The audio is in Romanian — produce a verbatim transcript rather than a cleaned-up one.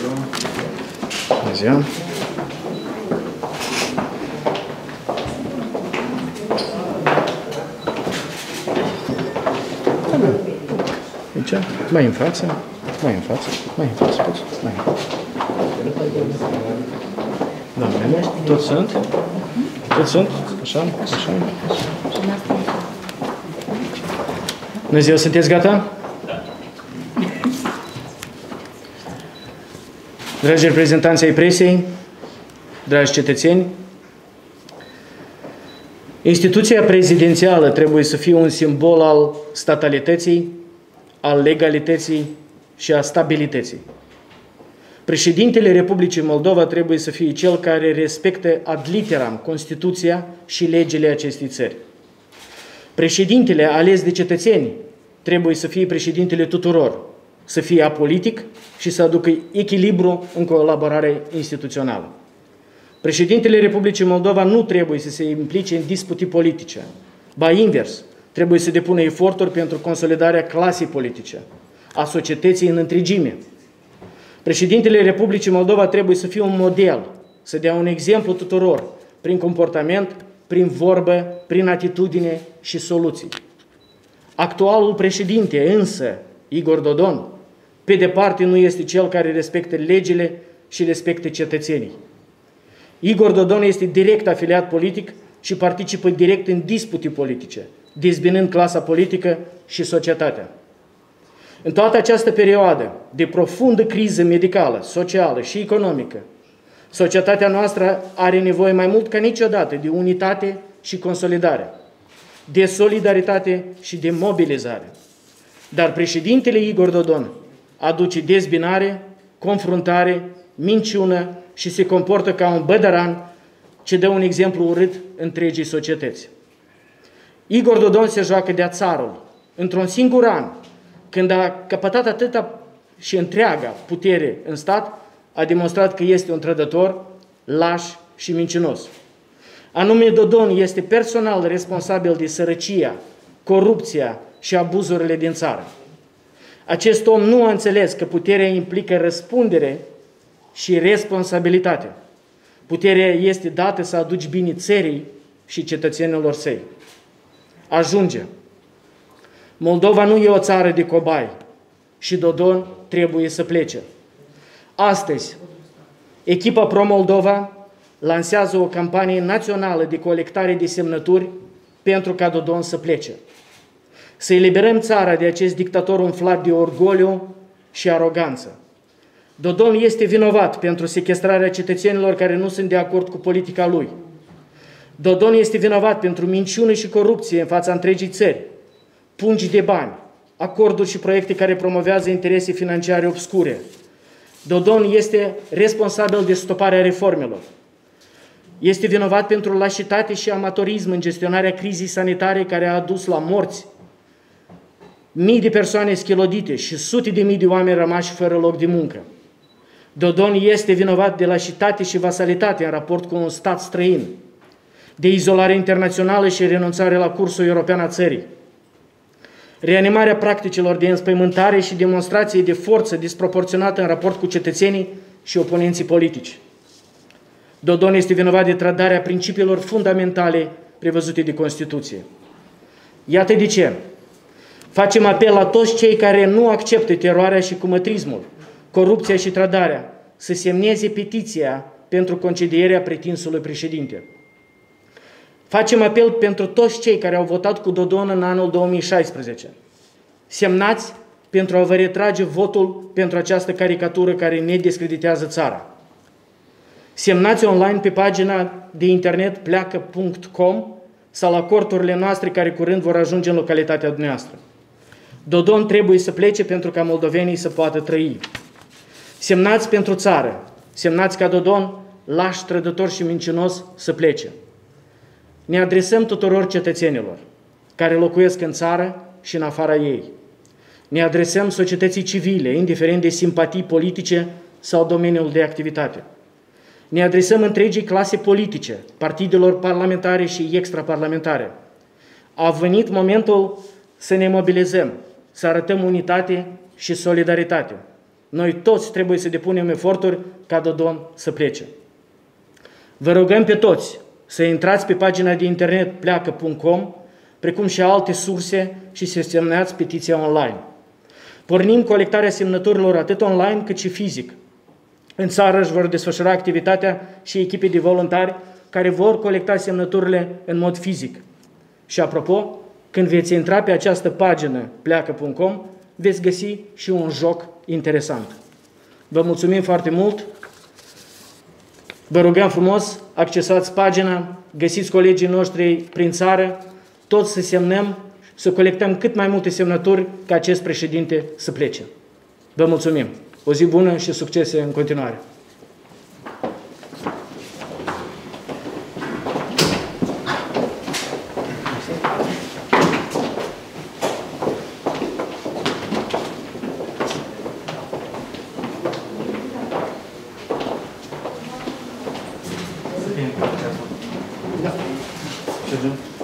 Bună ziua! Aici, mai în față, mai în față, mai în față, toți, mai în față. Doamne, toți sunt? Toți sunt? Așa, așa. Bună ziua, sunteți gata? Dragi reprezentanți ai presei, dragi cetățeni, instituția prezidențială trebuie să fie un simbol al statalității, al legalității și a stabilității. Președintele Republicii Moldova trebuie să fie cel care respectă ad literam Constituția și legile acestei țări. Președintele ales de cetățeni trebuie să fie președintele tuturor, să fie apolitic și să aducă echilibru în colaborare instituțională. Președintele Republicii Moldova nu trebuie să se implice în dispute politice, ba invers, trebuie să depună eforturi pentru consolidarea clasei politice, a societății în întregime. Președintele Republicii Moldova trebuie să fie un model, să dea un exemplu tuturor, prin comportament, prin vorbă, prin atitudine și soluții. Actualul președinte, însă, Igor Dodon, pe departe nu este cel care respectă legile și respectă cetățenii. Igor Dodon este direct afiliat politic și participă direct în dispute politice, dezbinând clasa politică și societatea. În toată această perioadă de profundă criză medicală, socială și economică, societatea noastră are nevoie mai mult ca niciodată de unitate și consolidare, de solidaritate și de mobilizare. Dar președintele Igor Dodon aduce dezbinare, confruntare, minciună și se comportă ca un bădăran ce dă un exemplu urât întregii societăți. Igor Dodon se joacă de-a țarul. Într-un singur an, când a căpătat atâta și întreaga putere în stat, a demonstrat că este un trădător, laș și mincinos. Anume, Dodon este personal responsabil de sărăcia, corupția și abuzurile din țară. Acest om nu a înțeles că puterea implică răspundere și responsabilitate. Puterea este dată să aduci bine țării și cetățenilor săi. Ajunge. Moldova nu e o țară de cobai și Dodon trebuie să plece. Astăzi, echipa Pro-Moldova lansează o campanie națională de colectare de semnături pentru ca Dodon să plece. Să eliberăm țara de acest dictator umflat de orgoliu și aroganță. Dodon este vinovat pentru sechestrarea cetățenilor care nu sunt de acord cu politica lui. Dodon este vinovat pentru minciună și corupție în fața întregii țări, pungi de bani, acorduri și proiecte care promovează interese financiare obscure. Dodon este responsabil de stoparea reformelor. Este vinovat pentru lașitate și amatorism în gestionarea crizei sanitare care a adus la morți mii de persoane schilodite și sute de mii de oameni rămași fără loc de muncă. Dodon este vinovat de lașitate și vasalitate în raport cu un stat străin, de izolare internațională și renunțare la cursul european a țării, reanimarea practicilor de înspăimântare și demonstrație de forță disproporționată în raport cu cetățenii și oponenții politici. Dodon este vinovat de trădarea principiilor fundamentale prevăzute de Constituție. Iată de ce facem apel la toți cei care nu acceptă teroarea și cumătrismul, corupția și trădarea, să semneze petiția pentru concedierea pretinsului președinte. Facem apel pentru toți cei care au votat cu Dodon în anul două mii șaisprezece. Semnați pentru a vă retrage votul pentru această caricatură care ne descreditează țara. Semnați online pe pagina de internet pleacă punct com sau la corturile noastre care curând vor ajunge în localitatea dumneavoastră. Dodon trebuie să plece pentru ca moldovenii să poată trăi. Semnați pentru țară. Semnați ca Dodon, laș, trădător și mincinos, să plece. Ne adresăm tuturor cetățenilor care locuiesc în țară și în afara ei. Ne adresăm societății civile, indiferent de simpatii politice sau domeniul de activitate. Ne adresăm întregii clase politice, partidelor parlamentare și extraparlamentare. A venit momentul să ne mobilizăm, să arătăm unitate și solidaritate. Noi toți trebuie să depunem eforturi ca Dodon să plece. Vă rugăm pe toți să intrați pe pagina de internet pleacă punct com, precum și alte surse, și să semnați petiția online. Pornim colectarea semnăturilor atât online cât și fizic. În țară își vor desfășura activitatea și echipe de voluntari care vor colecta semnăturile în mod fizic. Și apropo, când veți intra pe această pagină pleacă punct com, veți găsi și un joc interesant. Vă mulțumim foarte mult! Vă rugăm frumos, accesați pagina, găsiți colegii noștri prin țară, toți să semnăm, să colectăm cât mai multe semnături ca acest președinte să plece. Vă mulțumim! O zi bună și succese în continuare! Da.